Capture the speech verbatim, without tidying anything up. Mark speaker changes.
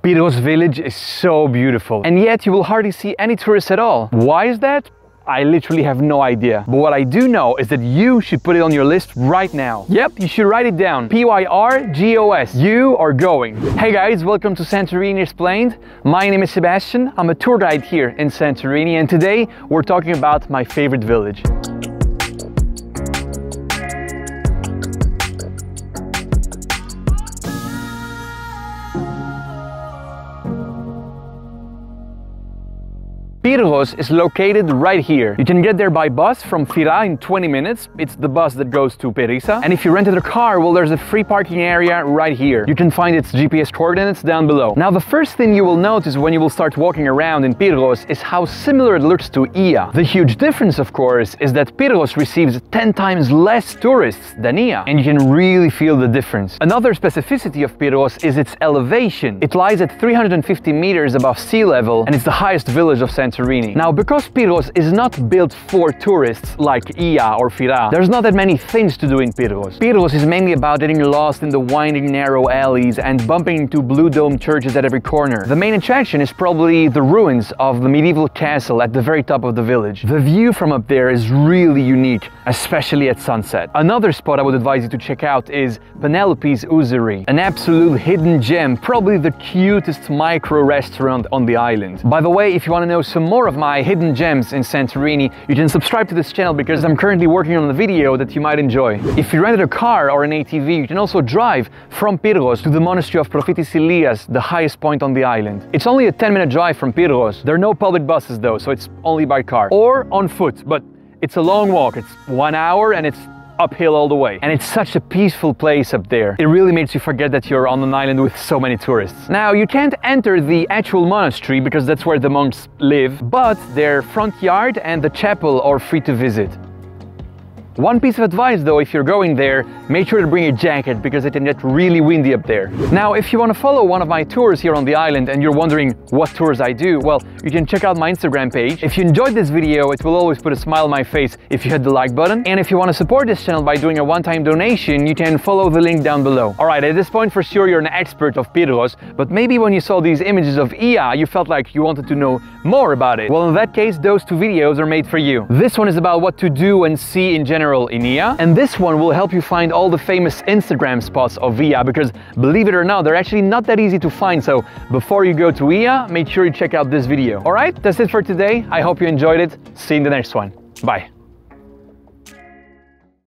Speaker 1: Pyrgos village is so beautiful, and yet you will hardly see any tourists at all. Why is that? I literally have no idea. But what I do know is that you should put it on your list right now. Yep, you should write it down. P Y R G O S. You are going. Hey guys, welcome to Santorini Explained. My name is Sebastian. I'm a tour guide here in Santorini, and today we're talking about my favorite village. Pyrgos is located right here. You can get there by bus from Fira in twenty minutes. It's the bus that goes to Perisa. And if you rented a car, well, there's a free parking area right here. You can find its G P S coordinates down below. Now, the first thing you will notice when you will start walking around in Pyrgos is how similar it looks to Ilias. The huge difference, of course, is that Pyrgos receives ten times less tourists than Ilias, and you can really feel the difference. Another specificity of Pyrgos is its elevation. It lies at three hundred fifty meters above sea level, and it's the highest village of Santorini. Now, because Pyrgos is not built for tourists like Ilias or Fira, there's not that many things to do in Pyrgos. Pyrgos is mainly about getting lost in the winding narrow alleys and bumping into blue dome churches at every corner. The main attraction is probably the ruins of the medieval castle at the very top of the village. The view from up there is really unique, especially at sunset. Another spot I would advise you to check out is Penelope's Ouzeri, an absolute hidden gem, probably the cutest micro restaurant on the island. By the way, if you want to know some more of my hidden gems in Santorini, you can subscribe to this channel because I'm currently working on a video that you might enjoy. If you rented a car or an A T V, you can also drive from Pyrgos to the Monastery of Profitis Ilias, the highest point on the island. It's only a ten minute drive from Pyrgos. There are no public buses though, so it's only by car or on foot, but it's a long walk. It's one hour and it's uphill all the way. And it's such a peaceful place up there. It really makes you forget that you're on an island with so many tourists. Now, you can't enter the actual monastery because that's where the monks live, but their front yard and the chapel are free to visit. One piece of advice though, if you're going there, make sure to bring a jacket because it can get really windy up there. Now, if you want to follow one of my tours here on the island and you're wondering what tours I do, well, you can check out my Instagram page. If you enjoyed this video, it will always put a smile on my face if you hit the like button. And if you want to support this channel by doing a one-time donation, you can follow the link down below. Alright, at this point for sure you're an expert of Pyrgos, but maybe when you saw these images of Ilias, you felt like you wanted to know more about it. Well, in that case, those two videos are made for you. This one is about what to do and see in general in Ilias, and this one will help you find all the famous Instagram spots of Ilias, because believe it or not, they're actually not that easy to find. So before you go to Ilias, make sure you check out this video. Alright, that's it for today. I hope you enjoyed it. See you in the next one. Bye.